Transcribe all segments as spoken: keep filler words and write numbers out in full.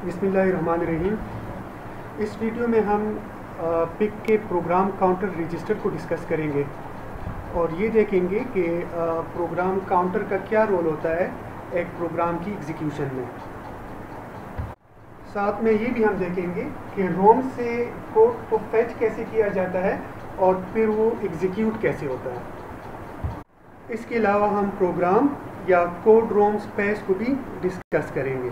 बिस्मिल्लाहिर्रहमानिर्रहीम। इस वीडियो में हम पिक के प्रोग्राम काउंटर रजिस्टर को डिस्कस करेंगे और ये देखेंगे कि प्रोग्राम काउंटर का क्या रोल होता है एक प्रोग्राम की एग्जीक्यूशन में। साथ में ये भी हम देखेंगे कि रोम से कोड को फेच कैसे किया जाता है और फिर वो एग्जीक्यूट कैसे होता है। इसके अलावा हम प्रोग्राम या कोड रोम स्पेस को भी डिस्कस करेंगे।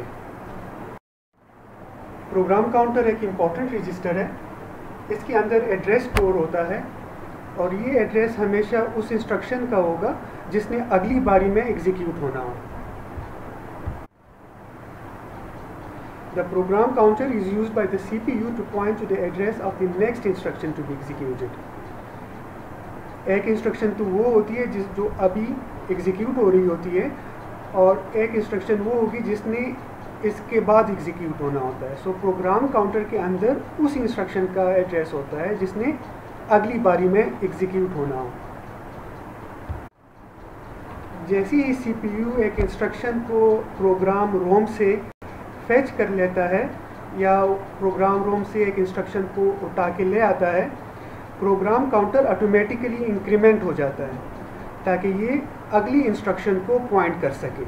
प्रोग्राम काउंटर एक इम्पॉर्टेंट रजिस्टर है। इसके अंदर एड्रेस स्टोर होता है और ये एड्रेस हमेशा उस इंस्ट्रक्शन का होगा जिसने अगली बारी में एग्जीक्यूट होना हो। The program counter is used by the CPU to point to the address of the next instruction to be executed. एक इंस्ट्रक्शन तो वो होती है जिस जो अभी एग्जीक्यूट हो रही होती है और एक इंस्ट्रक्शन वो होगी जिसने इसके बाद एग्जीक्यूट होना होता है। सो प्रोग्राम काउंटर के अंदर उस इंस्ट्रक्शन का एड्रेस होता है जिसने अगली बारी में एग्जीक्यूट होना हो। जैसे ही सीपीयू एक इंस्ट्रक्शन को प्रोग्राम रोम से फेच कर लेता है या प्रोग्राम रोम से एक इंस्ट्रक्शन को उठा के ले आता है, प्रोग्राम काउंटर ऑटोमेटिकली इंक्रीमेंट हो जाता है ताकि ये अगली इंस्ट्रक्शन को पॉइंट कर सके।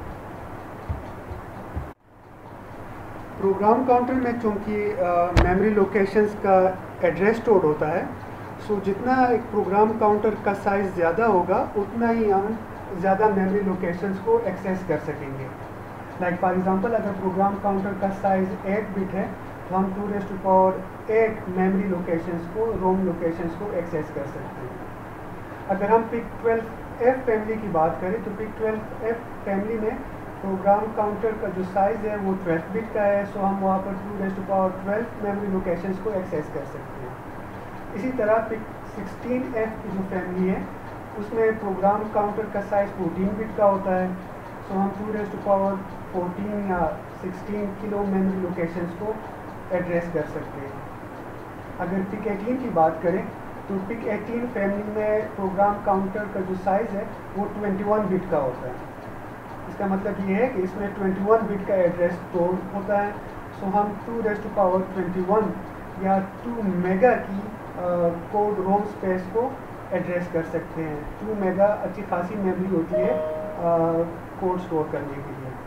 प्रोग्राम काउंटर में चूँकि मेमोरी लोकेशंस का एड्रेस स्टोर होता है, सो जितना एक प्रोग्राम काउंटर का साइज़ ज़्यादा होगा उतना ही हम ज़्यादा मेमोरी लोकेशंस को एक्सेस कर सकेंगे। लाइक फॉर एग्जांपल, अगर प्रोग्राम काउंटर का साइज़ एट बिट है तो हम two raise to power eight memory locations को रोम लोकेशंस को एक्सेस कर सकते हैं। अगर हम पिक ट्वेल्व एफ फैमिली की बात करें तो पिक ट्वेल्व एफ फैमिली में प्रोग्राम काउंटर का जो साइज़ है वो ट्वेल्व बिट का है, सो हम वहाँ पर two raise to power twelve memory locations को एक्सेस कर सकते हैं। इसी तरह पिक सिक्सटीन एफ की जो फैमिली है उसमें प्रोग्राम काउंटर का साइज़ फोर्टीन बिट का होता है, सो हम two raise to power fourteen या सिक्सटीन किलो मेमोरी लोकेशंस को एड्रेस कर सकते हैं। अगर पिक एटीन की बात करें तो पिक एटीन फैमिली में प्रोग्राम काउंटर का जो साइज़ है वो ट्वेंटी वन बिट का होता है। इसका मतलब ये है कि इसमें ट्वेंटी वन बिट का एड्रेस स्टोर होता है, सो हम two raise to power twenty one या टू मेगा की कोड रोम स्पेस को एड्रेस कर सकते हैं। टू मेगा अच्छी खासी मेमोरी होती है कोड स्टोर करने के लिए।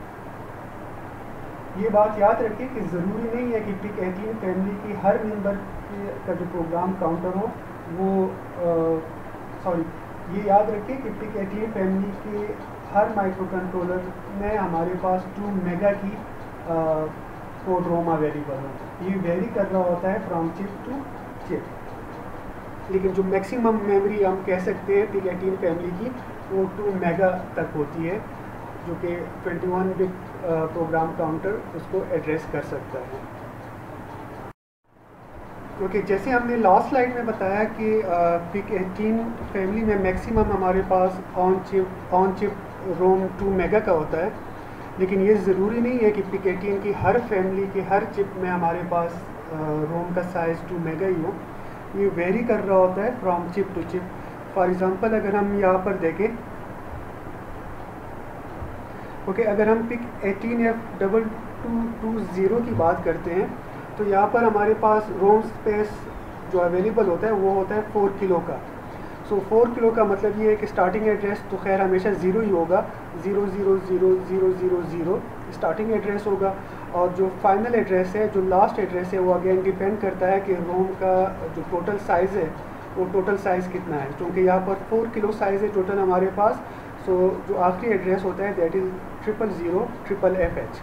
ये बात याद रखिए कि ज़रूरी नहीं है कि पिक एटीन फैमिली की हर मेंबर का जो प्रोग्राम काउंटर हो वो सॉरी ये याद रखिए कि पिक एटीन फैमिली के हर माइक्रो कंट्रोलर में हमारे पास टू मेगा की कोड रोम अवेलेबल हो। ये वेरी कर रहा होता है फ्रॉम चिप टू चिप, लेकिन जो मैक्सिमम मेमोरी हम कह सकते हैं पिक एटीन फैमिली की वो टू मेगा तक होती है, जो कि twenty one bit program counter उसको एड्रेस कर सकता है। क्योंकि जैसे हमने लास्ट स्लाइड में बताया कि पिक एटीन फैमिली में मैक्सिमम हमारे पास on chip on chip ROM two mega का होता है, लेकिन ये ज़रूरी नहीं है कि पिक एटीन की हर फैमिली की हर चिप में हमारे पास रोम का साइज़ टू मेगा ही हो। ये वेरी कर रहा होता है from chip to chip. For example, अगर हम यहाँ पर देखें ओके okay, अगर हम PIC eighteen F double two two zero की बात करते हैं तो यहाँ पर हमारे पास रोम स्पेस जो अवेलेबल होता है वो होता है फोर किलो का। सो so, फोर किलो का मतलब ये है कि स्टार्टिंग एड्रेस तो खैर हमेशा ज़ीरो ही होगा, zero zero zero zero zero zero starting address होगा, और जो फाइनल एड्रेस है, जो लास्ट एड्रेस है, वो अगेन डिपेंड करता है कि रोम का जो टोटल साइज़ है वो टोटल साइज़ कितना है। क्योंकि यहाँ पर फोर किलो साइज़ है टोटल हमारे पास, सो so, जो आखिरी एड्रेस होता है that is triple zero triple F H.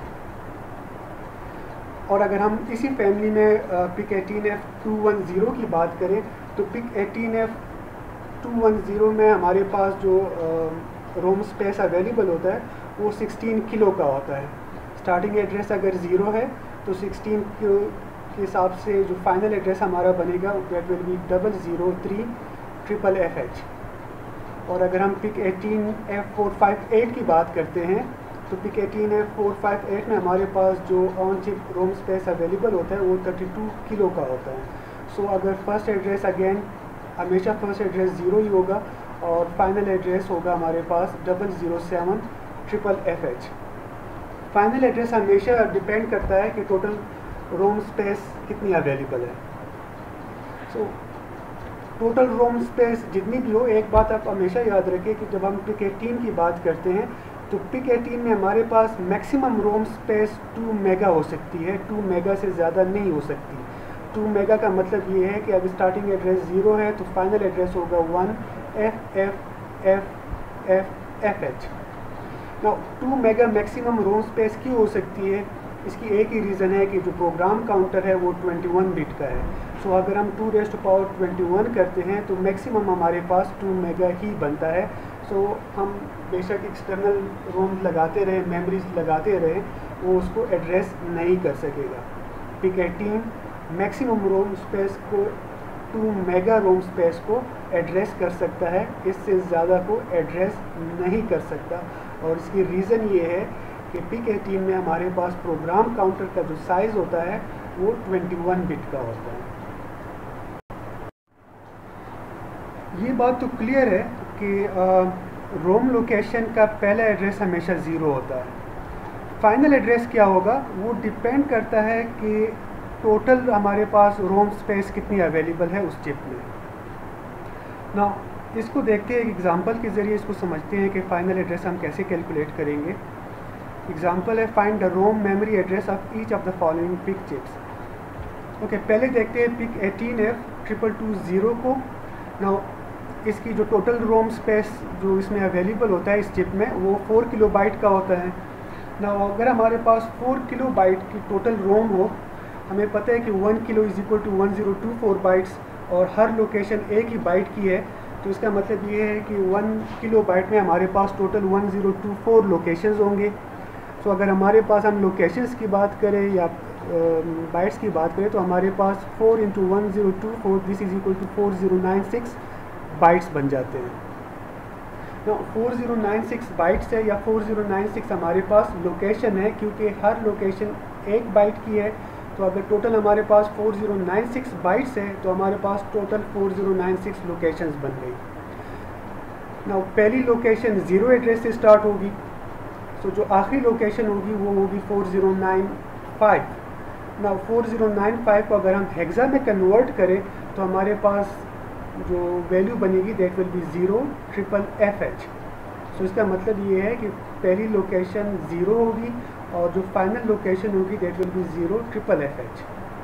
और अगर हम इसी फैमिली में PIC eighteen F two one zero की बात करें तो PIC eighteen F two one zero में हमारे पास जो रोम स्पेस अवेलेबल होता है वो सिक्सटीन किलो का होता है। स्टार्टिंग एड्रेस अगर ज़ीरो है तो सिक्सटीन किलो के हिसाब से जो फाइनल एड्रेस हमारा बनेगा that will be double zero three triple F H. और अगर हम PIC eighteen F four five eight की बात करते हैं तो PIC eighteen F four five eight में हमारे पास जो on chip ROM space available होता है वो थर्टी टू किलो का होता है। सो so, अगर फर्स्ट एड्रेस अगेन हमेशा फर्स्ट एड्रेस ज़ीरो ही होगा और फाइनल एड्रेस होगा हमारे पास double zero seven triple F H. Final address हमेशा डिपेंड करता है कि टोटल रोम स्पेस कितनी अवेलेबल है। सो टोटल रोम स्पेस जितनी भी हो, एक बात आप हमेशा याद रखें कि जब हम पिक एटीन की बात करते हैं तो पिक एटीन में हमारे पास maximum ROM space two mega हो सकती है, टू मेगा से ज़्यादा नहीं हो सकती। टू मेगा का मतलब ये है कि अगर स्टार्टिंग एड्रेस ज़ीरो है तो फाइनल एड्रेस होगा one F F F F F H. Now two mega maximum ROM space क्यों हो सकती है? इसकी एक ही रीज़न है कि जो प्रोग्राम काउंटर है वो ट्वेंटी वन बिट का है। सो so, अगर हम two raised power twenty one करते हैं तो मैक्सिमम हमारे पास टू मेगा ही बनता है। सो so, हम बेशक एक्सटर्नल रोम लगाते रहे, मेमोरीज लगाते रहे, वो उसको एड्रेस नहीं कर सकेगा। PIC eighteen maximum ROM space को, टू मेगा रोम स्पेस को एड्रेस कर सकता है, इससे ज़्यादा को एड्रेस नहीं कर सकता। और इसकी रीज़न ये है कि पिक एटीन में हमारे पास प्रोग्राम काउंटर का जो साइज़ होता है वो ट्वेंटी वन बिट का होता है। ये बात तो क्लियर है कि रोम लोकेशन का पहला एड्रेस हमेशा ज़ीरो होता है। फाइनल एड्रेस क्या होगा वो डिपेंड करता है कि टोटल हमारे पास रोम स्पेस कितनी अवेलेबल है उस चिप में। ना इसको देखते हैं, एक एग्जांपल के ज़रिए इसको समझते हैं कि फाइनल एड्रेस हम कैसे कैलकुलेट करेंगे। एग्जांपल है find the ROM memory address of each of the following PIC chips. Okay, पहले देखते हैं PIC eighteen F triple two zero को। ना इसकी जो टोटल रोम स्पेस जो इसमें अवेलेबल होता है इस चिप में वो फोर किलो बाइट का होता है। ना अगर हमारे पास फोर किलो बाइट की टोटल रोम हो, हमें पता है कि one kilo is equal to one zero two four bytes और हर लोकेशन एक ही बाइट की है, तो इसका मतलब ये है कि वन किलो बाइट में हमारे पास total one zero two four locations होंगे। तो अगर हमारे पास हम लोकेशंस की बात करें या बाइट्स की बात करें तो हमारे पास four into one zero two four this is equal to four zero nine six bytes बन जाते हैं। तो four zero nine six bytes है या फोर ज़ीरो नाइन सिक्स हमारे पास लोकेशन है, क्योंकि हर लोकेशन एक बाइट की है। तो अगर टोटल हमारे पास four zero nine six bytes है तो हमारे पास total four zero nine six locations बन गई। ना पहली लोकेशन ज़ीरो एड्रेस से स्टार्ट होगी, तो जो आखिरी लोकेशन होगी वो होगी फोर ज़ीरो नाइन फाइव। ना फोर ज़ीरो नाइन फाइव को अगर हम हेक्सा में कन्वर्ट करें तो हमारे पास जो वैल्यू बनेगी that will be zero triple F H. So इसका मतलब ये है कि पहली लोकेशन ज़ीरो होगी और जो फाइनल लोकेशन होगी that will be zero triple F H.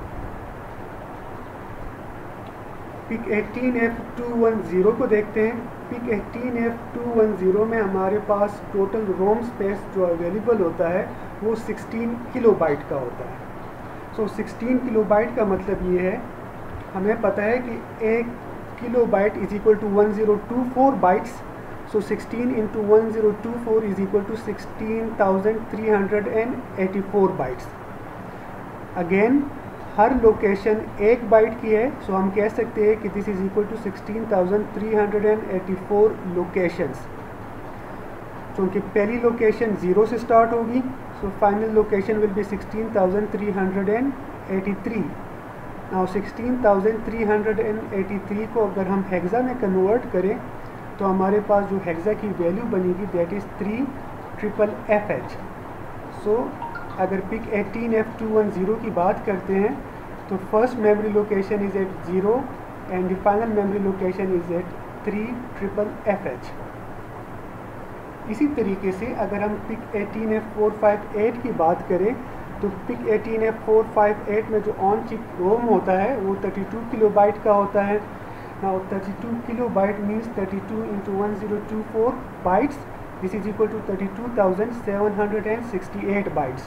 PIC eighteen F two one zero को देखते हैं। PIC eighteen F two one zero में हमारे पास टोटल रोम स्पेस जो अवेलेबल होता है वो सिक्सटीन किलो बाइट का होता है। So so, sixteen kilo byte का मतलब ये है, हमें पता है कि एक kilo byte is equal to one zero two four bytes. So sixteen into one zero two four is equal to sixteen thousand three hundred eighty four bytes. Again हर लोकेशन एक बाइट की है, सो so हम कह सकते हैं कि this is equal to sixteen thousand three hundred eighty four locations. क्योंकि पहली लोकेशन ज़ीरो से स्टार्ट होगी, so final location will be sixteen thousand three hundred eighty three. Now sixteen thousand three hundred eighty three को अगर हम hexa में convert करें तो हमारे पास जो हेक्सा की वैल्यू बनेगी that is three triple F H. So अगर PIC eighteen F two one zero की बात करते हैं तो first memory location is at zero and the final memory location is at three triple F H. इसी तरीके से अगर हम PIC eighteen F four five eight की बात करें तो PIC eighteen F four five eight में जो ऑन चिप रोम होता है वो थर्टी टू किलो बाइट का होता है। Now thirty two kilo byte means thirty two into one zero two four bytes, this is equal to thirty two thousand seven hundred sixty eight bytes.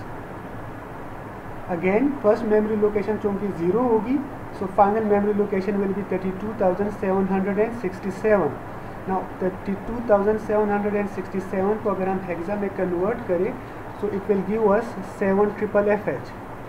Again first memory location चूँकि zero होगी, so final memory location will be thirty two thousand seven hundred sixty seven. Now thirty two thousand seven hundred sixty seven को अगर हम hexa में convert करें so it will give us seven triple F H.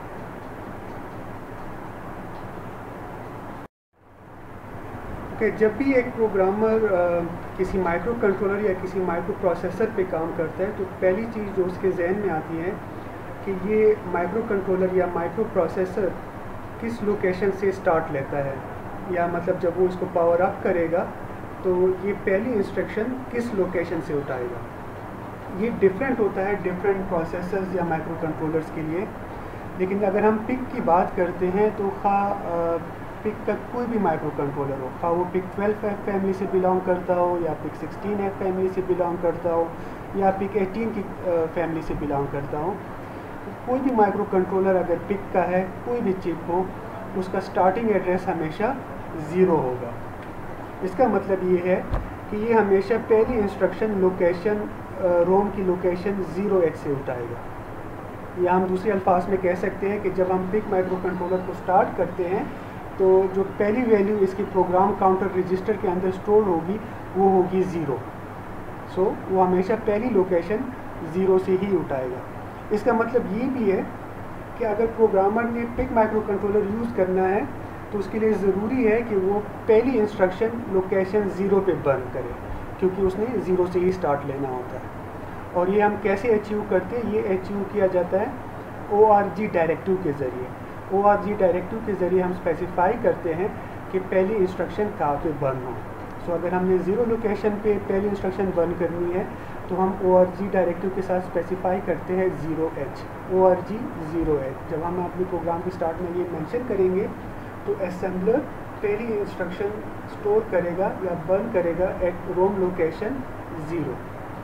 Okay, जब भी एक programmer किसी micro controller या किसी माइक्रो प्रोसेसर पे काम करता है तो पहली चीज़ जो उसके जहन में आती है कि ये माइक्रो कंट्रोलर या माइक्रो प्रोसेसर किस लोकेशन से स्टार्ट लेता है, या मतलब जब वो इसको पावर अप करेगा तो ये पहली इंस्ट्रक्शन किस लोकेशन से उठाएगा। ये डिफरेंट होता है डिफरेंट प्रोसेसर्स या माइक्रो कंट्रोलर्स के लिए। लेकिन अगर हम पिक की बात करते हैं तो खा पिक का कोई भी माइक्रो कंट्रोलर हो, खा वो पिक ट्वेल्व एफ फैमिली से बिलोंग करता हो या पिक सिक्सटीन एफ फैमिली से बिलोंग करता हो या पिक एटीन की फैमिली से बिलोंग करता हो, कोई भी माइक्रो कंट्रोलर अगर पिक का है, कोई भी चिप हो, उसका स्टार्टिंग एड्रेस हमेशा ज़ीरो होगा। इसका मतलब ये है कि ये हमेशा पहली इंस्ट्रक्शन लोकेशन रोम की लोकेशन ज़ीरो एच से उठाएगा। या हम दूसरे अल्फाज में कह सकते हैं कि जब हम पिक माइक्रो कंट्रोलर को स्टार्ट करते हैं तो जो पहली वैल्यू इसकी प्रोग्राम काउंटर रजिस्टर के अंदर स्टोर होगी वो होगी ज़ीरो। सो so, वो हमेशा पहली लोकेशन ज़ीरो से ही उठाएगा। इसका मतलब ये भी है कि अगर प्रोग्रामर ने पिक माइक्रो कंट्रोलर यूज़ करना है तो उसके लिए ज़रूरी है कि वो पहली इंस्ट्रक्शन लोकेशन ज़ीरो पे बर्न करे, क्योंकि उसने ज़ीरो से ही स्टार्ट लेना होता है। और ये हम कैसे अचीव करते हैं? ये अचीव किया जाता है ओ आर जी डायरेक्टिव के ज़रिए। ओ आर जी डायरेक्टिव के ज़रिए हम स्पेसिफाई करते हैं कि पहली इंस्ट्रक्शन कहाँ पे बर्न हो। सो so, अगर हमने ज़ीरो लोकेशन पे पहली इंस्ट्रक्शन बर्न करनी है तो हम ओ आर जी डायरेक्टिव के साथ स्पेसिफाई करते हैं zero H, O R G zero H. जब हम अपने प्रोग्राम के स्टार्ट में ये मेंशन करेंगे तो असेंबलर पहली इंस्ट्रक्शन स्टोर करेगा या बर्न करेगा एट रोम लोकेशन ज़ीरो।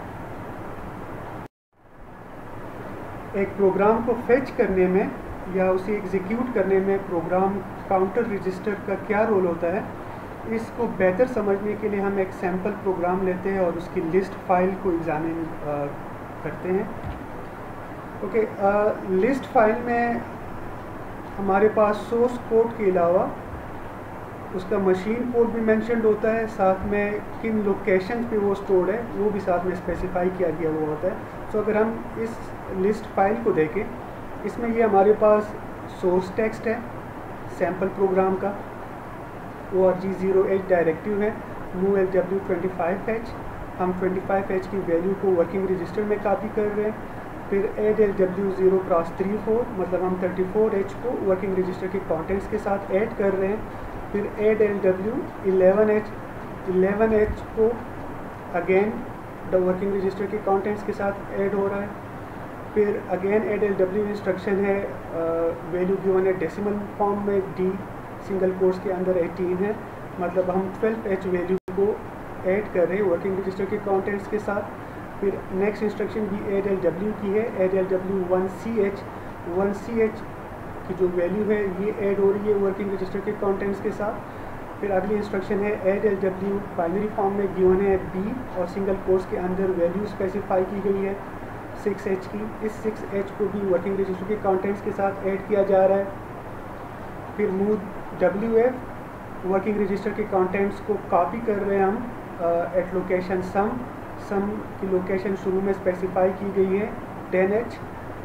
एक प्रोग्राम को फेच करने में या उसे एग्जीक्यूट करने में प्रोग्राम काउंटर रजिस्टर का क्या रोल होता है, इसको बेहतर समझने के लिए हम एक सैम्पल प्रोग्राम लेते हैं और उसकी लिस्ट फाइल को एग्जामिन करते हैं। ओके, लिस्ट फाइल में हमारे पास सोर्स कोड के अलावा उसका मशीन कोड भी मेंशन्ड होता है, साथ में किन लोकेशन पे वो स्टोर्ड है वो भी साथ में स्पेसिफाई किया गया हुआ होता है। सो so, अगर हम इस लिस्ट फाइल को देखें, इसमें ये हमारे पास सोर्स टेक्स्ट है सैम्पल प्रोग्राम का, O R G zero H directive है, move L W twenty five H, हम ट्वेंटी फाइव एच की वैल्यू को वर्किंग रजिस्टर में कॉपी कर रहे हैं। फिर add L W zero cross three four, मतलब हम थर्टी फोर एच को वर्किंग रजिस्टर के कॉन्टेंट्स के साथ ऐड कर रहे हैं। फिर add L W eleven H, eleven H को अगेन द वर्किंग रजिस्टर के कॉन्टेंट्स के साथ ऐड हो रहा है। फिर again add L W instruction है, वैल्यू गिवन है डेसिमल फॉर्म में, डी सिंगल कोर्स के अंदर एटीन है, मतलब हम ट्वेल्व एच वैल्यू को ऐड कर रहे हैं वर्किंग रजिस्टर के कॉन्टेंट्स के साथ। फिर नेक्स्ट इंस्ट्रक्शन भी एड एल डब्ल्यू की है, add L W one C H, one C H की जो वैल्यू है ये ऐड हो रही है वर्किंग रजिस्टर के कॉन्टेंट्स के साथ। फिर अगली इंस्ट्रक्शन है add L W, binary form में गिवन है बी और सिंगल कोर्स के अंदर वैल्यू स्पेसिफाई की गई है सिक्स एच की, इस सिक्स एच को भी वर्किंग रजिस्टर के कॉन्टेंट्स के साथ ऐड किया जा रहा है। फिर move W F, working register के कॉन्टेंट्स को कॉपी कर रहे हैं हम एट लोकेशन सम, सम की लोकेशन शुरू में स्पेसिफाई की गई है टेन एच,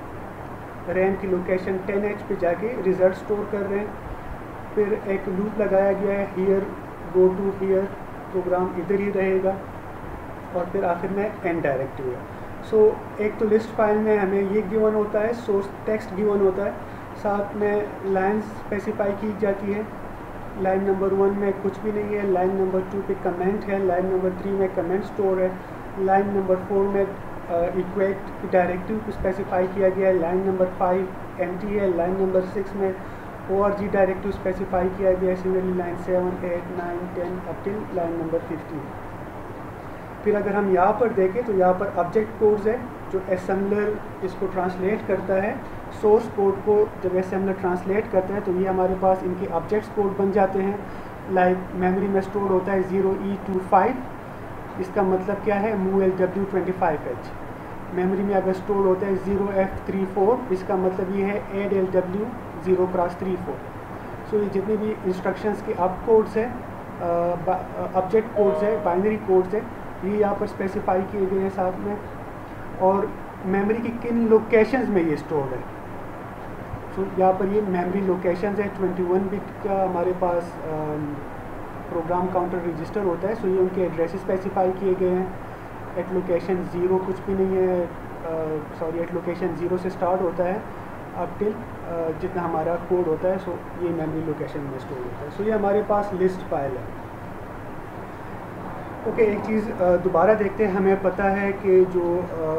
रैम की लोकेशन टेन एच पे जाके रिजल्ट स्टोर कर रहे हैं। फिर एक लूप लगाया गया है here go to here, program इधर ही रहेगा। और फिर आखिर में एंड डायरेक्टिव है। सो so, एक तो लिस्ट फाइल में हमें ये गिवन होता है, सोर्स टेक्स्ट गिवन होता है, साथ में लाइन स्पेसिफाई की जाती है। लाइन नंबर वन में कुछ भी नहीं है, लाइन नंबर टू पे कमेंट है, लाइन नंबर थ्री में कमेंट स्टोर है, लाइन नंबर फोर में इक्वेट डायरेक्टिव को स्पेसिफाई किया गया है, लाइन नंबर फाइव एम्प्टी है, लाइन नंबर सिक्स में O R G directive specify किया गया है, similarly line seven eight nine ten up till line number fifteen. फिर अगर हम यहाँ पर देखें तो यहाँ पर ऑब्जेक्ट कोड्स है जो असेंबलर इसको ट्रांसलेट करता है, सोर्स कोड को जब असेंबलर ट्रांसलेट करता है तो ये हमारे पास इनके ऑब्जेक्ट्स कोड बन जाते हैं। लाइक मेमोरी में स्टोर होता है ज़ीरो ई टू फाइव, इसका मतलब क्या है, move L W twenty five H. Memory में अगर स्टोर होता है ज़ीरो एफ थ्री फोर, इसका मतलब ये है add L W zero cross three four. So ये जितने भी इंस्ट्रक्शंस के अब कोड्स है, ऑब्जेक्ट कोड्स है, बाइनरी कोड्स है, ये यहाँ पर स्पेसिफाई किए गए हैं साथ में, और मेमोरी की किन लोकेशंस में ये स्टोर है। सो so, यहाँ पर ये मेमोरी लोकेशंस है, ट्वेंटी वन बिट का हमारे पास प्रोग्राम काउंटर रजिस्टर होता है। सो so, ये उनके एड्रेस स्पेसिफाई किए गए हैं। एट लोकेशन ज़ीरो कुछ भी नहीं है, सॉरी एट लोकेशन ज़ीरो से स्टार्ट होता है अब टिल जितना हमारा कोड होता है। सो so, ये मेमोरी लोकेशन में स्टोर होता है। सो so, ये हमारे पास लिस्ट फाइल है। ओके, एक चीज़ दोबारा देखते हैं। हमें पता है कि जो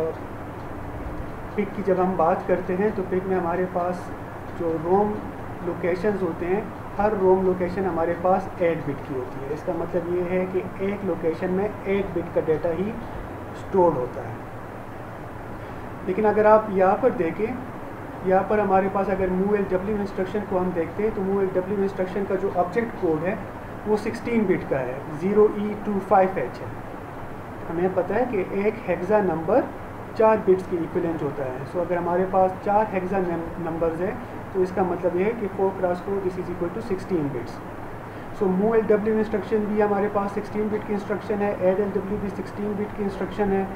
पिक की जब हम बात करते हैं तो पिक में हमारे पास जो रोम लोकेशंस होते हैं, हर रोम लोकेशन हमारे पास एट बिट की होती है। इसका मतलब ये है कि एक लोकेशन में एट बिट का डेटा ही स्टोर होता है। लेकिन अगर आप यहाँ पर देखें, यहाँ पर हमारे पास अगर मूव एल डब्ल्यू इंस्ट्रक्शन को हम देखते हैं तो मूव एल डब्ल्यू इंस्ट्रक्शन का जो ऑब्जेक्ट कोड है वो सिक्सटीन बिट का है, zero E two five H है। हमें पता है कि एक हेक्सा नंबर चार बिट्स के इक्विवेलेंट होता है। सो so, अगर हमारे पास चार हेक्सा नंबर्स है तो इसका मतलब ये है कि four cross four this is equal to sixteen bits. So move L W instruction भी हमारे पास सिक्सटीन बिट की इंस्ट्रक्शन है, एड एल डब्ल्यू भी सिक्सटीन बिट की इंस्ट्रक्शन है,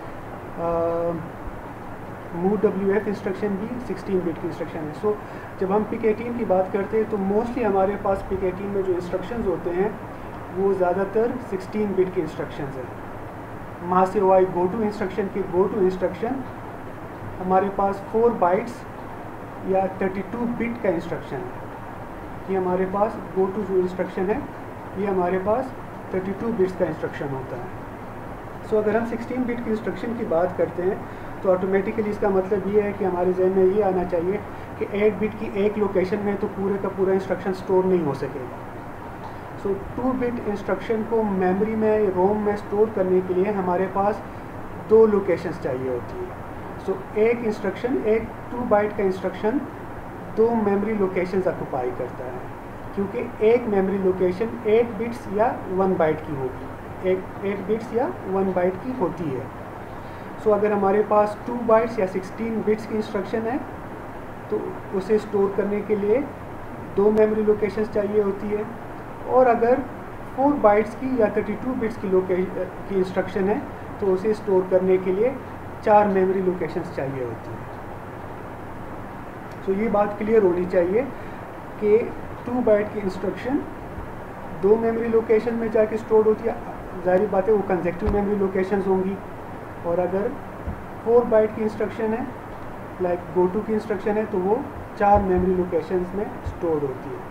मूव डब्ल्यू एफ इंस्ट्रक्शन भी सिक्सटीन बिट की इंस्ट्रक्शन है। सो so, जब हम पिक एटीन की बात करते हैं तो मोस्टली हमारे पास पिक एटीन में जो इंस्ट्रक्शंस होते हैं वो ज़्यादातर सिक्सटीन बिट के इंस्ट्रक्शंस हैं। वहाँ से वाई गो टू इंस्ट्रक्शन की गो टू इंस्ट्रक्शन हमारे पास फोर बाइट्स या थर्टी टू बिट का इंस्ट्रक्शन है। ये हमारे पास गो टू जो इंस्ट्रक्शन है ये हमारे पास थर्टी टू बिट्स का इंस्ट्रक्शन होता है। सो so, अगर हम सिक्सटीन बिट की इंस्ट्रक्शन की बात करते हैं तो ऑटोमेटिकली इसका मतलब ये है कि हमारे जहन में ये आना चाहिए कि एट बिट की एक लोकेशन में तो पूरे का पूरा इंस्ट्रक्शन स्टोर नहीं हो सकेगा। सो टू बिट इंस्ट्रक्शन को मेमोरी में रोम में स्टोर करने के लिए हमारे पास दो लोकेशंस चाहिए होती है। सो so, एक इंस्ट्रक्शन एक टू बाइट का इंस्ट्रक्शन दो मेमोरी लोकेशंस ऑक्युपाई करता है, क्योंकि एक मेमोरी लोकेशन एट बिट्स या वन बाइट की होगी, एक एट बिट्स या वन बाइट की होती है। सो so, अगर हमारे पास टू बाइट्स या सिक्सटीन बिट्स की इंस्ट्रक्शन है तो उसे स्टोर करने के लिए दो मेमोरी लोकेशंस चाहिए होती है, और अगर फोर बाइट्स की या थर्टी टू बिट्स की लोके की इंस्ट्रक्शन है तो उसे स्टोर करने के लिए चार मेमोरी लोकेशंस चाहिए होती है। सो so, ये बात क्लियर होनी चाहिए कि टू बाइट की इंस्ट्रक्शन दो मेमोरी लोकेशन में जाके स्टोर होती है। जाहिर बात है वो कंसेक्टिव मेमोरी लोकेशंस होंगी, और अगर फोर बाइट की इंस्ट्रक्शन है लाइक गो टू की इंस्ट्रक्शन है तो वो चार मेमोरी लोकेशंस में स्टोर होती है।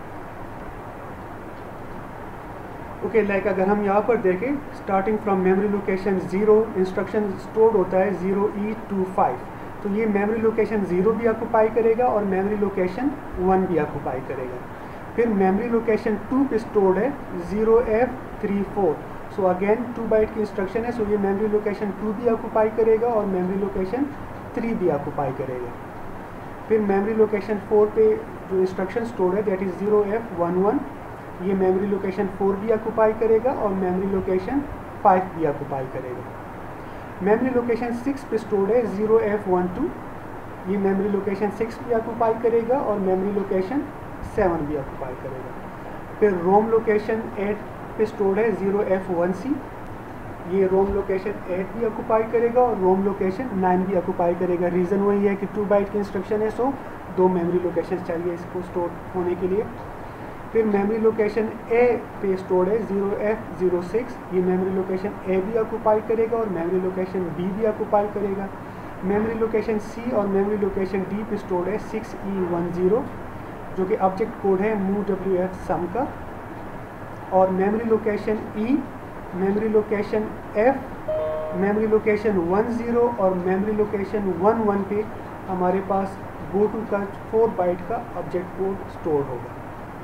ओके okay, लाइक like अगर हम यहाँ पर देखें starting from memory location zero instruction store होता है ज़ीरो ई टू फाइव, तो ये मेमोरी लोकेशन ज़ीरो भी ऑक्युपाई करेगा और मेमोरी लोकेशन वन भी ऑक्युपाई करेगा। फिर मेमोरी लोकेशन टू पे स्टोर्ड है zero F three four. So again two byte की इंस्ट्रक्शन है, सो so ये मेमोरी लोकेशन टू भी ऑक्युपाई करेगा और मेमोरी लोकेशन थ्री भी ऑक्युपाई करेगा। फिर मेमोरी लोकेशन फोर पे जो इंस्ट्रक्शन स्टोर है that is zero F one one, ये मेमोरी लोकेशन फोर भी ऑक्युपाई करेगा और मेमोरी लोकेशन फाइव भी ऑक्युपाई करेगा। मेमोरी लोकेशन सिक्स पे स्टोर्ड है ज़ीरो एफ वन टू, ये मेमोरी लोकेशन सिक्स भी ऑक्युपाई करेगा और मेमोरी लोकेशन सेवन भी ऑक्युपाई करेगा। फिर रोम लोकेशन एट पे स्टोर्ड है ज़ीरो एफ वन सी, ये रोम लोकेशन एट भी ऑक्युपाई करेगा और रोम लोकेशन नाइन भी ऑक्युपाई करेगा। रीज़न वही है कि टू बाइट की इंस्ट्रक्शन है, सो दो मेमोरी लोकेशन चाहिए इसको स्टोर होने के लिए। फिर मेमोरी लोकेशन ए पे स्टोर्ड है ज़ीरो एफ ज़ीरो सिक्स, ये मेमोरी लोकेशन ए भी ऑक्युपाई करेगा और मेमोरी लोकेशन बी भी ऑक्युपाई करेगा। मेमोरी लोकेशन सी और मेमोरी लोकेशन डी पे स्टोर्ड है सिक्स ई वन ज़ीरो, जो कि ऑब्जेक्ट कोड है मूव डब्ल्यू एफ सम का। और memory location E, memory location F, memory location one zero और मेमोरी लोकेशन वन वन पे हमारे पास गो टू का फोर बाइट का ऑब्जेक्ट कोड स्टोर होगा।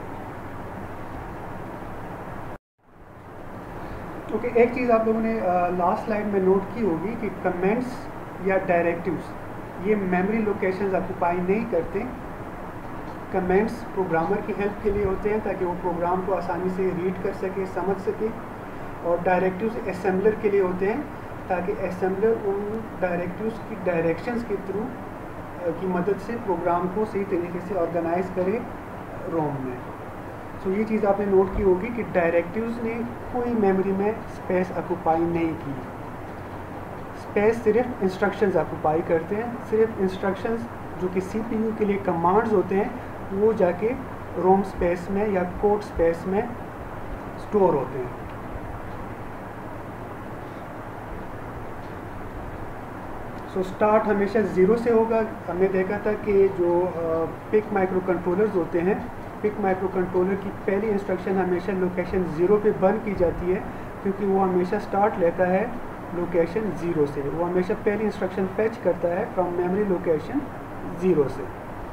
ओके okay, एक चीज़ आप लोगों ने लास्ट स्लाइड में नोट की होगी कि कमेंट्स या डायरेक्टिव्स ये मेमोरी लोकेशंस ऑक्युपाई नहीं करते। कमेंट्स प्रोग्रामर की हेल्प के लिए होते हैं ताकि वो प्रोग्राम को आसानी से रीड कर सके, समझ सके, और डायरेक्टिव्स असेंबलर के लिए होते हैं ताकि असेंबलर उन डायरेक्टिव्स की डायरेक्शंस के थ्रू की मदद से प्रोग्राम को सही तरीके से ऑर्गेनाइज करे रोम में। सो so, ये चीज़ आपने नोट की होगी कि डायरेक्टिव्स ने कोई मेमोरी में स्पेस ऑक्युपाई नहीं की। स्पेस सिर्फ इंस्ट्रक्शंस ऑक्युपाई करते हैं। सिर्फ इंस्ट्रक्शंस जो कि सीपीयू के लिए कमांड्स होते हैं वो जाके रोम स्पेस में या कोड स्पेस में स्टोर होते हैं। सो so, स्टार्ट हमेशा ज़ीरो से होगा। हमने देखा था कि जो पिक माइक्रो कंट्रोलर्स होते हैं, पिक माइक्रो कंट्रोलर की पहली इंस्ट्रक्शन हमेशा लोकेशन ज़ीरो पे बर्न की जाती है क्योंकि वो हमेशा स्टार्ट लेता है लोकेशन ज़ीरो से, वो हमेशा पहली इंस्ट्रक्शन फेच करता है फ्रॉम मेमोरी लोकेशन ज़ीरो से।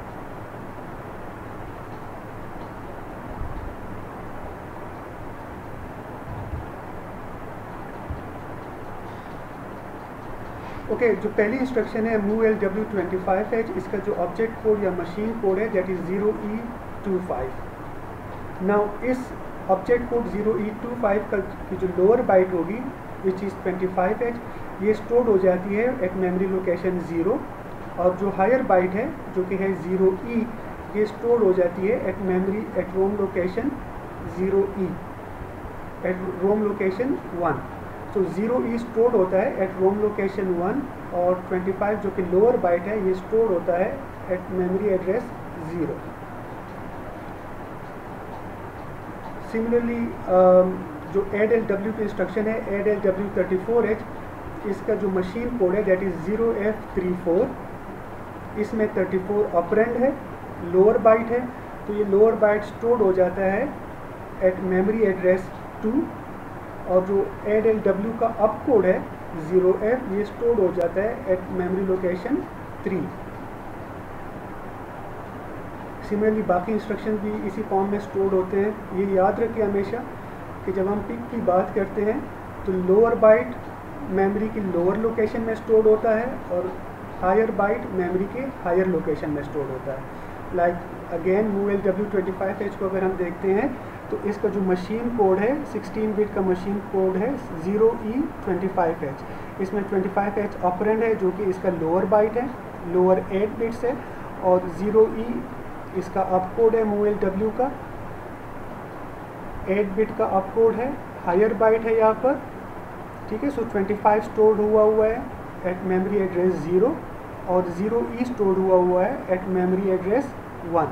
ओके okay, जो पहली इंस्ट्रक्शन है move L W twenty five H, इसका जो ऑब्जेक्ट कोड या मशीन कोड है that is zero E two five. Now इस object code zero E two five का की जो लोअर बाइट होगी which is twenty five H, ये स्टोर्ड हो जाती है एट मेमोरी लोकेशन ज़ीरो, और जो हायर बाइट है जो कि है ज़ीरो ई, ये स्टोर्ड हो जाती है at memory at ROM location zero E, at ROM location one. तो ज़ीरो ई स्टोर्ड होता है एट रोम लोकेशन वन, और ट्वेंटी फाइव जो कि लोअर बाइट है ये स्टोर्ड होता है at memory address zero. Similarly जो एड एल डब्ल्यू की इंस्ट्रक्शन है add L W thirty four H, इसका जो मशीन कोड है that is zero F three four, इसमें थर्टी फोर ऑपरेंड है, लोअर बाइट है, तो ये लोअर बाइट स्टोर्ड हो जाता है एट मेमोरी एड्रेस टू, और जो एड एल डब्ल्यू का अप कोड है ज़ीरो एफ, ये स्टोर्ड हो जाता है at memory location three. Similarly बाकी इंस्ट्रक्शन भी इसी फॉर्म में स्टोर्ड होते हैं। ये याद रखें हमेशा कि जब हम पिक की बात करते हैं तो लोअर बाइट मेमोरी की लोअर लोकेशन में स्टोर्ड होता है और हायर बाइट मेमोरी के हायर लोकेशन में स्टोर्ड होता है। Like again move L W twenty five H को अगर हम देखते हैं तो इसका जो मशीन कोड है सिक्सटीन बिट का मशीन कोड है zero E twenty five H, इसमें ट्वेंटी फाइव एच ऑपरेंड है जो कि इसका लोअर बाइट है, लोअर एट बिट्स है, और ज़ीरो ई इसका अप कोड है मूव एल डब्ल्यू का, एट बिट का अप कोड है, हायर बाइट है यहाँ पर, ठीक है। सो ट्वेंटी फाइव स्टोर्ड हुआ हुआ है एट मेमोरी एड्रेस ज़ीरो, और ज़ीरो ई स्टोर्ड हुआ हुआ है at memory address one.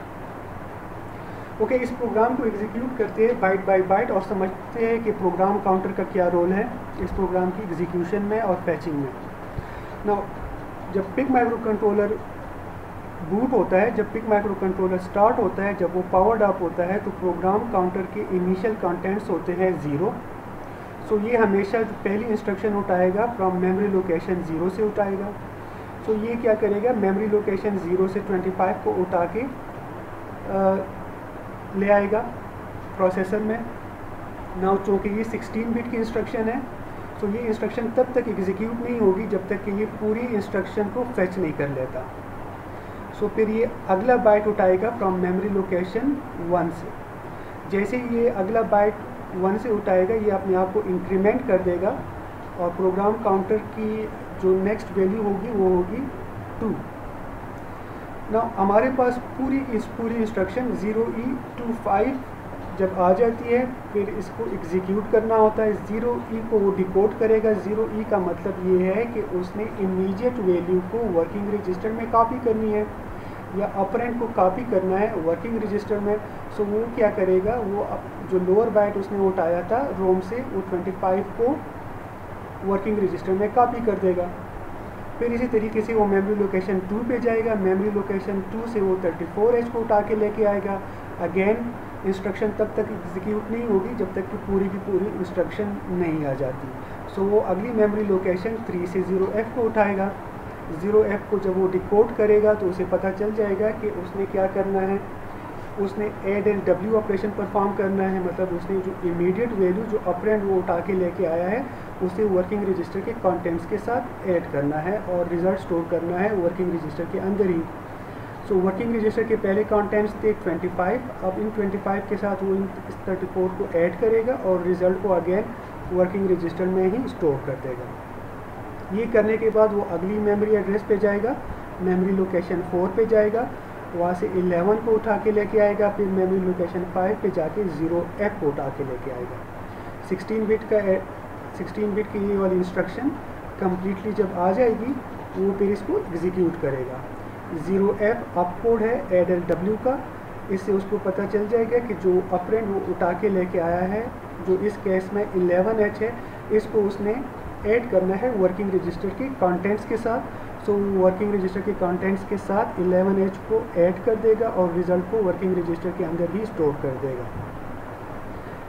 Okay, इस प्रोग्राम को एग्जीक्यूट करते हैं बाइट बाय बाइट और समझते हैं कि प्रोग्राम काउंटर का क्या रोल है इस प्रोग्राम की एग्जीक्यूशन में और फैचिंग में। नाउ जब पिक माइक्रो कंट्रोलर बूट होता है, जब पिक माइक्रो कंट्रोलर स्टार्ट होता है, जब वो पावर्ड अप होता है तो प्रोग्राम काउंटर के इनिशियल कंटेंट्स होते हैं ज़ीरो। सो ये हमेशा जो पहली इंस्ट्रक्शन उठाएगा फ्रॉम मेमोरी लोकेशन ज़ीरो से उठाएगा। सो so, ये क्या करेगा, मेमोरी लोकेशन ज़ीरो से ट्वेंटी फाइव को उठा के आ, ले आएगा प्रोसेसर में। नाउ चूँकि ये सिक्सटीन बिट की इंस्ट्रक्शन है, तो ये इंस्ट्रक्शन तब तक एग्जीक्यूट नहीं होगी जब तक कि ये पूरी इंस्ट्रक्शन को फेच नहीं कर लेता। सो so, फिर ये अगला बाइट उठाएगा फ्रॉम मेमोरी लोकेशन वन से। जैसे ये अगला बाइट वन से उठाएगा ये अपने आप को इंक्रीमेंट कर देगा और प्रोग्राम काउंटर की जो नेक्स्ट वैल्यू होगी वो होगी टू। ना हमारे पास पूरी इस पूरी instruction zero E two five जब आ जाती है फिर इसको एग्जीक्यूट करना होता है। ज़ीरो ई को वो डिकोड करेगा। ज़ीरो ई का मतलब ये है कि उसने इमीडिएट वैल्यू को वर्किंग रजिस्टर में कॉपी करनी है या ऑपरेंड को कॉपी करना है वर्किंग रजिस्टर में। सो वो क्या करेगा, वो जो लोअर बाइट उसने उठाया था रोम से वो ट्वेंटी फाइव को वर्किंग रजिस्टर में कॉपी कर देगा। फिर इसी तरीके से वो मेमोरी लोकेशन टू पे जाएगा। मेमोरी लोकेशन टू से वो थर्टी फोर एच को उठा के लेके आएगा। अगेन इंस्ट्रक्शन तब तक एग्जीक्यूट नहीं होगी जब तक कि पूरी की पूरी इंस्ट्रक्शन नहीं आ जाती। सो so, वो अगली मेमोरी लोकेशन थ्री से ज़ीरो एफ को उठाएगा। ज़ीरो एफ को जब वो डिकोड करेगा तो उसे पता चल जाएगा कि उसने क्या करना है, उसने add L W operation perform करना है। मतलब उसने जो इमीडिएट वैल्यू जो ऑपरेंड वो उठा के लेके आया है उसे वर्किंग रजिस्टर के कंटेंट्स के साथ ऐड करना है और रिज़ल्ट स्टोर करना है वर्किंग रजिस्टर के अंदर ही। सो so, वर्किंग रजिस्टर के पहले कंटेंट्स थे ट्वेंटी फाइव, अब इन ट्वेंटी फाइव के साथ वो इन थर्टी फोर को ऐड करेगा और रिज़ल्ट को अगेन वर्किंग रजिस्टर में ही स्टोर कर देगा। ये करने के बाद वो अगली मेमोरी एड्रेस पे जाएगा, मेमोरी लोकेशन फोर पे जाएगा, वहाँ से इलेवन को उठा के लेके आएगा, फिर मेमोरी लोकेशन फाइव पे जाके ज़ीरो एफ को उठा के लेके आएगा। सिक्सटीन बिट का सिक्सटीन बिट की ये वाली इंस्ट्रक्शन कम्प्लीटली जब आ जाएगी वो फिर इसको एग्जीक्यूट करेगा। ज़ीरो एफ अप कोड है एड एल डब्ल्यू का, इससे उसको पता चल जाएगा कि जो ऑपरेंड वो उठा के लेके आया है जो इस केस में इलेवन एच है, इसको उसने ऐड करना है वर्किंग रजिस्टर के कंटेंट्स के साथ। सो so, वर्किंग रजिस्टर के कंटेंट्स के साथ इलेवन एच को ऐड कर देगा और रिज़ल्ट को वर्किंग रजिस्टर के अंदर ही स्टोर कर देगा।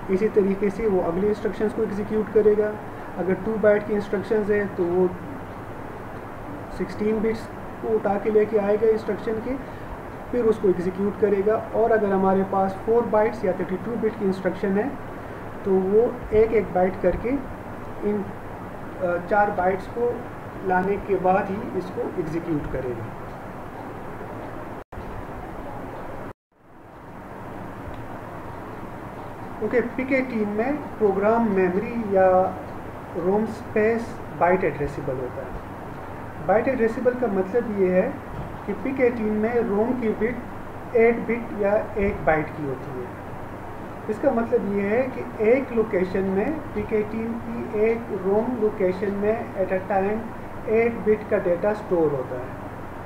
इसी तरीके से वो अगले इंस्ट्रक्शंस को एग्जीक्यूट करेगा। अगर टू बाइट की इंस्ट्रक्शंस है तो वो सिक्सटीन बिट्स को उठा के लेके आएगा इंस्ट्रक्शन के, फिर उसको एग्जीक्यूट करेगा। और अगर हमारे पास फोर बाइट्स या थर्टी टू बिट की इंस्ट्रक्शन है तो वो एक एक बाइट करके इन चार बाइट्स को लाने के बाद ही इसको एग्जीक्यूट करेगा। ओके, पिक एटीन में प्रोग्राम मेमोरी या रोम स्पेस बाइट एड्रेसिबल होता है। बाइट एड्रेसिबल का मतलब ये है कि पिक एटीन में रोम की बिट एट बिट या एक बाइट की होती है। इसका मतलब ये है कि एक लोकेशन में पिक एटीन की एक रोम लोकेशन में at a time eight bit का डेटा स्टोर होता है।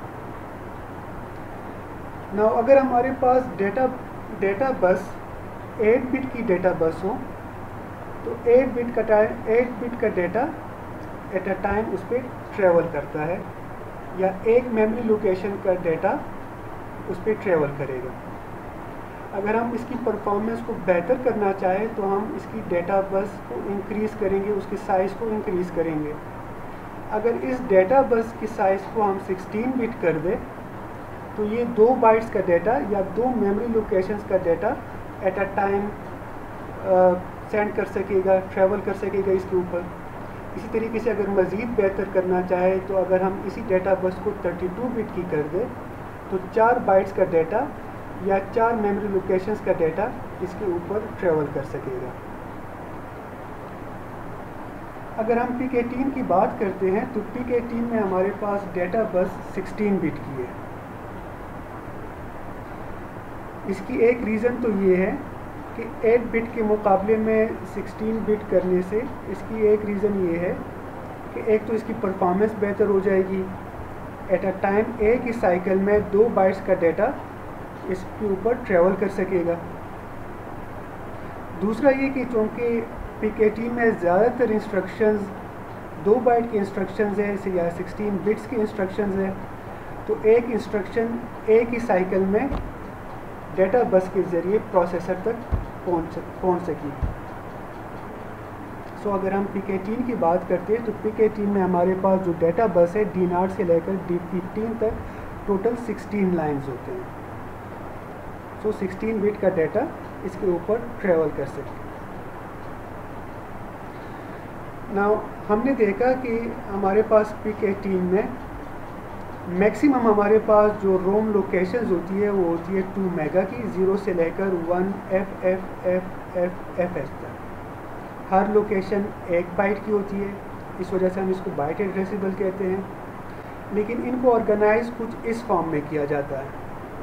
नाउ अगर हमारे पास data data bus eight bit की डेटा बस हो तो एट बिट का टाइम एट बिट का डेटा एट अ टाइम उस पर ट्रेवल करता है, या एक मेमोरी लोकेशन का डेटा उस पर ट्रेवल करेगा। अगर हम इसकी परफॉर्मेंस को बेहतर करना चाहें तो हम इसकी डेटा बस को इंक्रीज़ करेंगे, उसकी साइज़ को इंक्रीज़ करेंगे। अगर इस डेटा बस की साइज़ को हम सिक्सटीन बिट कर दें तो ये दो बाइट्स का डेटा या दो मेमोरी लोकेशंस का data at a time send कर सकेगा, ट्रैवल कर सकेगा इसके ऊपर। इसी तरीके से अगर मज़ीद बेहतर करना चाहे तो अगर हम इसी डेटा बस को थर्टी टू बिट की कर दें तो चार बाइट्स का डेटा या चार मेमोरी लोकेशंस का डेटा इसके ऊपर ट्रैवल कर सकेगा। अगर हम पिक एटीन की बात करते हैं तो पिक एटीन में हमारे पास डेटा बस सिक्सटीन बिट की है। इसकी एक रीज़न तो ये है कि एट बिट के मुकाबले में सिक्सटीन बिट करने से इसकी एक रीज़न ये है कि एक तो इसकी परफॉर्मेंस बेहतर हो जाएगी, एट अ टाइम एक ही साइकिल में दो बाइट्स का डेटा इसके ऊपर ट्रैवल कर सकेगा। दूसरा ये कि चूँकि पिक एटीन में ज़्यादातर इंस्ट्रक्शंस दो बाइट की इंस्ट्रक्शंस है या सिक्सटीन बिट्स की इंस्ट्रक्शंस है, तो एक इंस्ट्रक्शन एक ही साइकिल में डेटा बस के ज़रिए प्रोसेसर तक पहुंच पहुंच सकी। सो so, अगर हम पिक एटीन की बात करते हैं तो पिक एटीन में हमारे पास जो डेटा बस है डी नाट से लेकर डी फिफ्टीन तक टोटल सिक्सटीन लाइंस होते हैं। सो so, सिक्सटीन बिट का डेटा इसके ऊपर ट्रेवल कर सके। नाउ हमने देखा कि हमारे पास पिक एटीन में मैक्सिमम हमारे पास जो रोम लोकेशंस होती है वो होती है टू मेगा की, ज़ीरो से लेकर one F F F F F S तक। हर लोकेशन एक बाइट की होती है, इस वजह से हम इसको बाइट एड्रेसिबल कहते हैं। लेकिन इनको ऑर्गेनाइज कुछ इस फॉर्म में किया जाता है।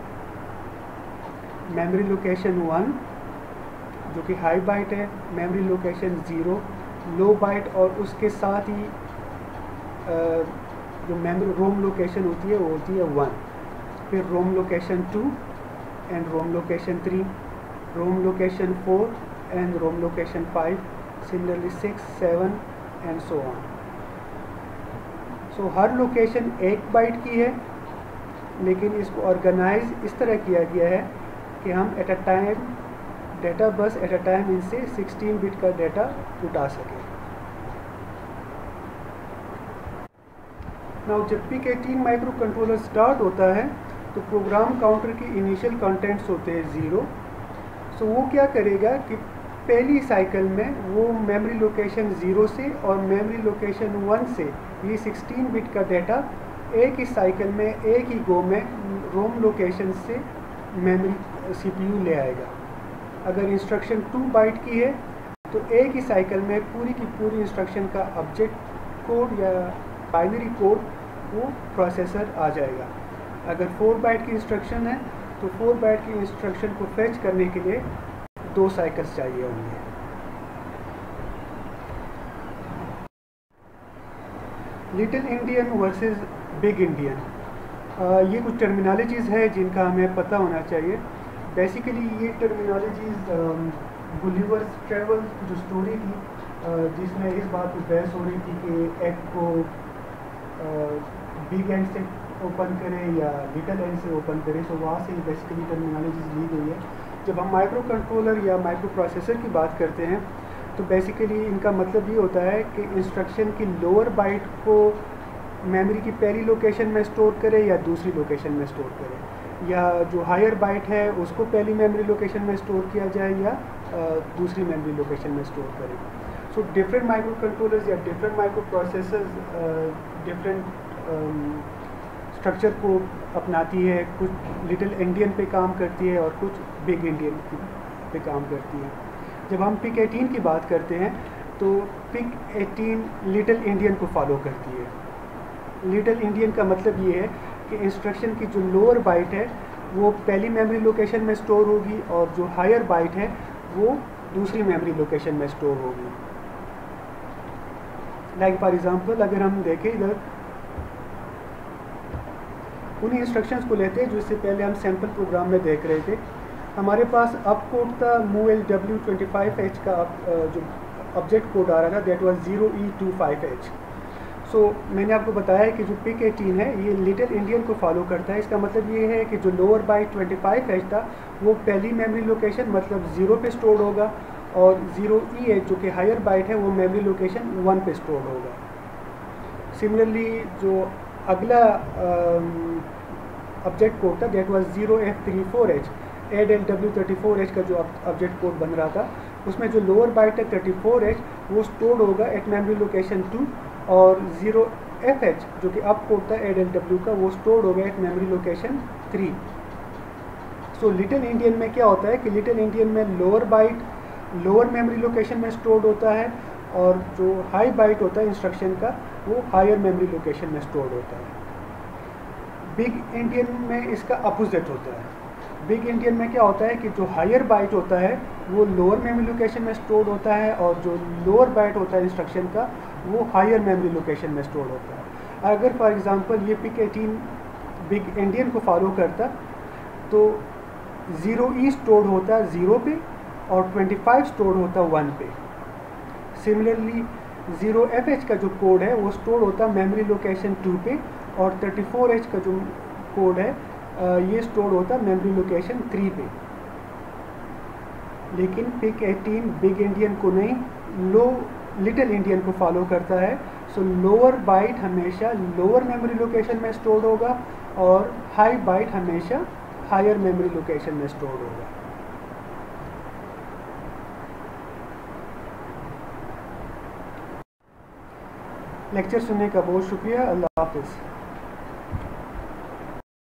मेमोरी लोकेशन वन जो कि हाई बाइट है, memory location zero low byte, और उसके साथ ही आ, जो मेमोरी रोम लोकेशन होती है वो होती है वन। फिर ROM location two and ROM location three, ROM location four and ROM location five, similarly six seven and so on. So हर लोकेशन एक बाइट की है, लेकिन इसको ऑर्गेनाइज इस तरह किया गया है कि हम at a time data bus at a time इनसे सिक्सटीन बिट का डेटा उठा सकें। नाउ जब PIC eighteen microcontroller start होता है तो प्रोग्राम काउंटर की इनिशियल कंटेंट्स होते हैं ज़ीरो। सो वो क्या करेगा कि पहली साइकिल में वो मेमोरी लोकेशन ज़ीरो से और मेमोरी लोकेशन वन से ये सिक्सटीन बिट का डेटा एक ही साइकिल में एक ही गो में रोम लोकेशन से मेमोरी सीपीयू ले आएगा। अगर इंस्ट्रक्शन टू बाइट की है तो एक ही साइकिल में पूरी की पूरी इंस्ट्रक्शन का ऑब्जेक्ट कोड या बाइनरी कोड वो प्रोसेसर आ जाएगा। अगर फोर बाइट की इंस्ट्रक्शन है तो फोर बाइट की इंस्ट्रक्शन को फेच करने के लिए दो साइकिल्स चाहिए होंगे। Little endian versus big endian, ये कुछ टर्मिनोलॉजीज़ है जिनका हमें पता होना चाहिए। बेसिकली ये टर्मिनोलॉजीज़ गुलिवर्स ट्रैवल जो स्टोरी थी जिसमें इस बात पर बहस हो रही थी कि एग को बिग एंड से ओपन करें या लिटिल एन से ओपन करें, तो वहाँ से बेसिकली टर्मिनोलॉजीज ली गई है। जब हम माइक्रो कंट्रोलर या माइक्रो प्रोसेसर की बात करते हैं तो बेसिकली इनका मतलब ये होता है कि इंस्ट्रक्शन की लोअर बाइट को मेमोरी की पहली लोकेशन में स्टोर करें या दूसरी लोकेशन में स्टोर करें, या जो हायर बाइट है उसको पहली मेमोरी लोकेशन में स्टोर किया जाए या दूसरी मेमोरी लोकेशन में स्टोर करें। सो डिफरेंट माइक्रो कंट्रोलर्स या different microprocessors different structure को अपनाती है। कुछ लिटिल इंडियन पे काम करती है और कुछ बिग इंडियन पे काम करती है। जब हम पिक एटीन की बात करते हैं तो पिक एटीन लिटिल इंडियन को फॉलो करती है। लिटिल इंडियन का मतलब ये है कि इंस्ट्रक्शन की जो लोअर बाइट है वो पहली मेमोरी लोकेशन में स्टोर होगी और जो हायर बाइट है वो दूसरी मेमोरी लोकेशन में स्टोर होगी। लाइक फॉर एग्जांपल अगर हम देखें इधर उन्हीं इंस्ट्रक्शंस को लेते हैं जो इससे पहले हम सैम्पल प्रोग्राम में देख रहे थे। हमारे पास अब कोड था move L W twenty five H का जो ऑब्जेक्ट कोड आ रहा था that was zero E two five H. So मैंने आपको बताया कि जो पिक एटीन है ये लिटिल इंडियन को फॉलो करता है। इसका मतलब ये है कि जो lower byte twenty five H था वो पहली मेमोरी लोकेशन मतलब ज़ीरो पे स्टोर होगा और ज़ीरो ई एच जो कि हायर बाइट है वो मेमोरी लोकेशन वन पे स्टोर होगा। सिमिलरली जो अगला ऑब्जेक्ट कोड था that was zero F thirty four H add L W thirty four H का जो ऑब्जेक्ट कोड बन रहा था उसमें जो लोअर बाइट है थर्टी फोर एच वो स्टोर्ड होगा एट मेमोरी लोकेशन टू और ज़ीरो एफ एच जो कि अब कोड था एड एल डब्ल्यू का वो स्टोर्ड होगा at memory location three. So little endian में क्या होता है कि लिटिल इंडियन में lower byte lower memory location में स्टोर्ड होता है और जो हाई बाइट होता है इंस्ट्रक्शन का वो हायर मेमोरी लोकेशन में स्टोर्ड होता है। बिग इंडियन में इसका अपोजिट होता है। बिग इंडियन में क्या होता है कि जो हायर बाइट होता है वो लोअर मेमोरी लोकेशन में स्टोर होता है और जो लोअर बाइट होता है इंस्ट्रक्शन का वो हायर मेमोरी लोकेशन में स्टोर होता है। अगर फॉर एग्जांपल ये पिक एटीन बिग इंडियन को फॉलो करता तो ज़ीरो ई स्टोर होता ज़ीरो पे और ट्वेंटी फाइव स्टोर होता वन पे। सिमिलरली ज़ीरो एफ एच का जो कोड है वो स्टोर होता मेमोरी लोकेशन टू पे और थर्टी फोर एच का जो कोड है ये स्टोर होता मेमोरी लोकेशन थ्री पे। लेकिन पिक एटीन बिग इंडियन को नहीं लो लिटिल इंडियन को फॉलो करता है। सो लोअर बाइट हमेशा लोअर मेमोरी लोकेशन में स्टोर होगा और हाई बाइट हमेशा हायर मेमोरी लोकेशन में स्टोर होगा। लेक्चर सुनने का बहुत शुक्रिया। अल्लाह हाफिज़।